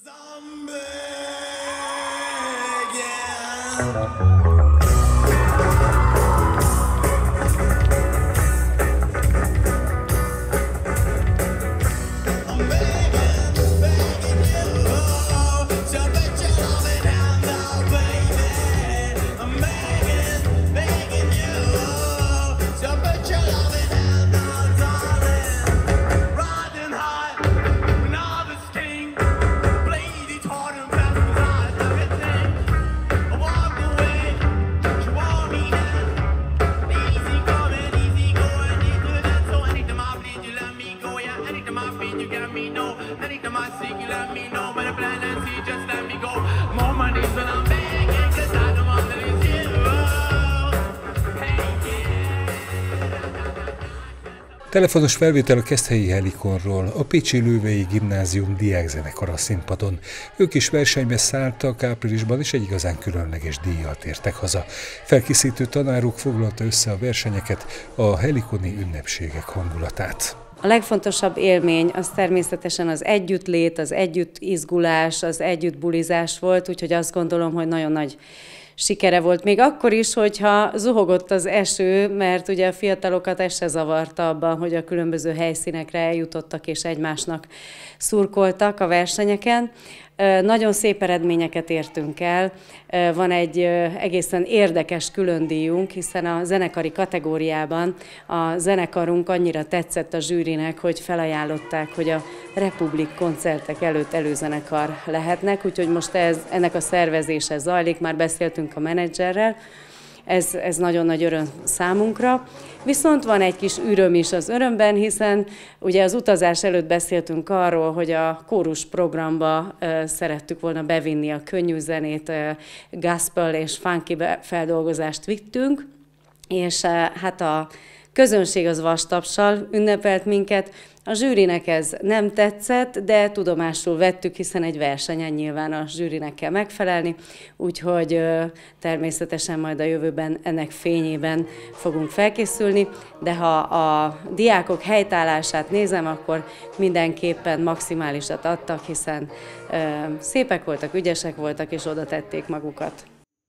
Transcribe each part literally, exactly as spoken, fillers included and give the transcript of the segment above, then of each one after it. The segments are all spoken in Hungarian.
Telefonos felvétel a Keszthelyi Helikonról, a Pécsi Lővei Gimnázium diákzenekara színpadon. Ők is versenybe szálltak áprilisban, és egy igazán különleges díjjal tértek haza. Felkészítő tanáruk foglalta össze a versenyeket, a helikoni ünnepségek hangulatát. A legfontosabb élmény az természetesen az együttlét, az együttizgulás, az együttbulizás volt, úgyhogy azt gondolom, hogy nagyon nagy sikere volt. Még akkor is, hogyha zuhogott az eső, mert ugye a fiatalokat ez se zavarta abban, hogy a különböző helyszínekre eljutottak és egymásnak szurkoltak a versenyeken. Nagyon szép eredményeket értünk el. Van egy egészen érdekes különdíjunk, hiszen a zenekari kategóriában a zenekarunk annyira tetszett a zsűrinek, hogy felajánlották, hogy a Republik koncertek előtt előzenekar lehetnek, úgyhogy most ez, ennek a szervezése zajlik, már beszéltünk a menedzserrel. Ez, ez nagyon nagy öröm számunkra. Viszont van egy kis öröm is az örömben, hiszen ugye az utazás előtt beszéltünk arról, hogy a kórus programba uh, szerettük volna bevinni a könnyű zenét, uh, gospel és funky feldolgozást vittünk, és uh, hát a közönség az vastapssal ünnepelt minket. A zsűrinek ez nem tetszett, de tudomásul vettük, hiszen egy versenyen nyilván a zsűrinek kell megfelelni, úgyhogy ö, természetesen majd a jövőben ennek fényében fogunk felkészülni, de ha a diákok helytállását nézem, akkor mindenképpen maximálisat adtak, hiszen ö, szépek voltak, ügyesek voltak, és oda tették magukat.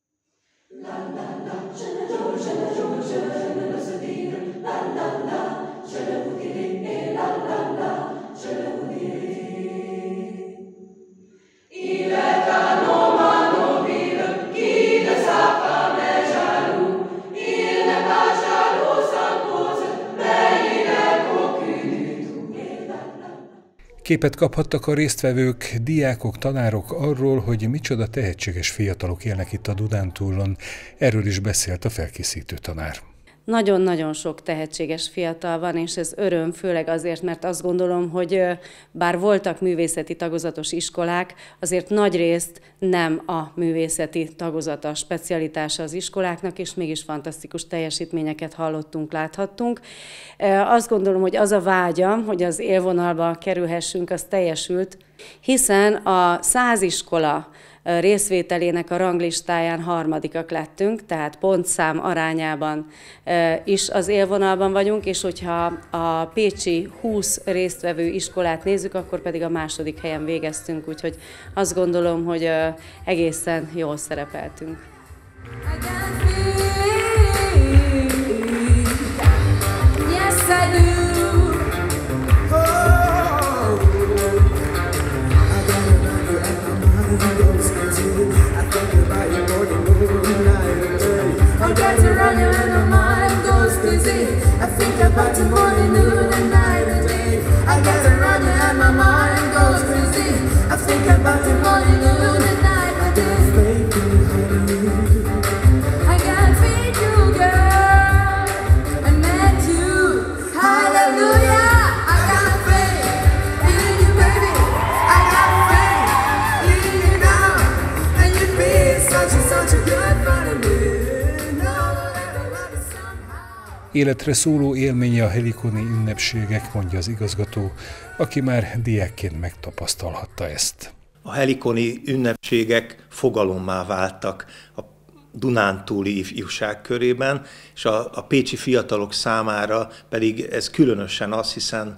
Képet kaphattak a résztvevők, diákok, tanárok arról, hogy micsoda tehetséges fiatalok élnek itt a Dunántúlon. Erről is beszélt a felkészítő tanár. Nagyon-nagyon sok tehetséges fiatal van, és ez öröm, főleg azért, mert azt gondolom, hogy bár voltak művészeti tagozatos iskolák, azért nagyrészt nem a művészeti tagozat a specialitása az iskoláknak, és mégis fantasztikus teljesítményeket hallottunk, láthattunk. Azt gondolom, hogy az a vágyam, hogy az élvonalba kerülhessünk, az teljesült, hiszen a száz iskola részvételének a ranglistáján harmadikak lettünk, tehát pontszám arányában is az élvonalban vagyunk, és hogyha a pécsi húsz résztvevő iskolát nézzük, akkor pedig a második helyen végeztünk, úgyhogy azt gondolom, hogy egészen jól szerepeltünk. Életre szóló élménye a helikoni ünnepségek, mondja az igazgató, aki már diákként megtapasztalhatta ezt. A helikoni ünnepségek fogalommá váltak a dunántúli ifjúság körében, és a, a pécsi fiatalok számára pedig ez különösen az, hiszen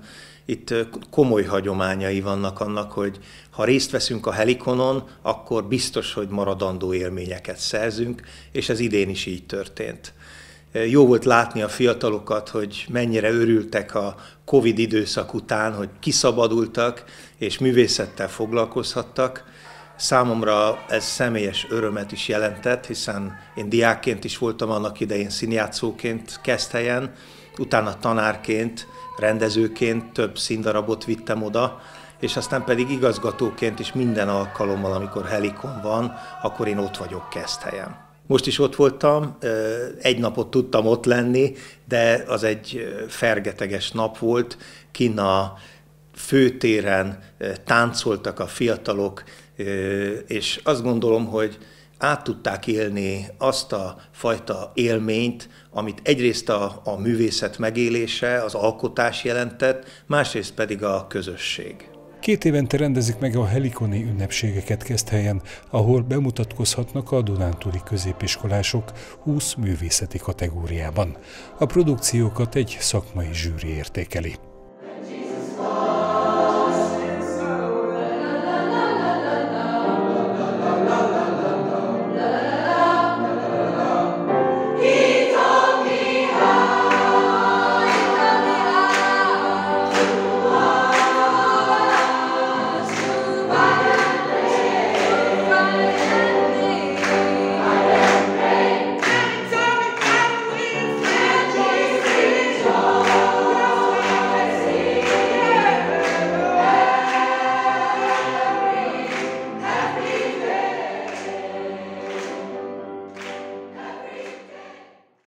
itt komoly hagyományai vannak annak, hogy ha részt veszünk a Helikonon, akkor biztos, hogy maradandó élményeket szerzünk, és ez idén is így történt. Jó volt látni a fiatalokat, hogy mennyire örültek a Covid időszak után, hogy kiszabadultak és művészettel foglalkozhattak. Számomra ez személyes örömet is jelentett, hiszen én diákként is voltam annak idején színjátszóként Keszthelyen, utána tanárként, rendezőként több színdarabot vittem oda, és aztán pedig igazgatóként is minden alkalommal, amikor Helikon van, akkor én ott vagyok Keszthelyen. Most is ott voltam, egy napot tudtam ott lenni, de az egy fergeteges nap volt. Kinn a főtéren táncoltak a fiatalok, és azt gondolom, hogy át tudták élni azt a fajta élményt, amit egyrészt a, a művészet megélése, az alkotás jelentett, másrészt pedig a közösség. Két évente rendezik meg a helikoni ünnepségeket Keszthelyen, ahol bemutatkozhatnak a dunántúli középiskolások húsz művészeti kategóriában. A produkciókat egy szakmai zsűri értékeli.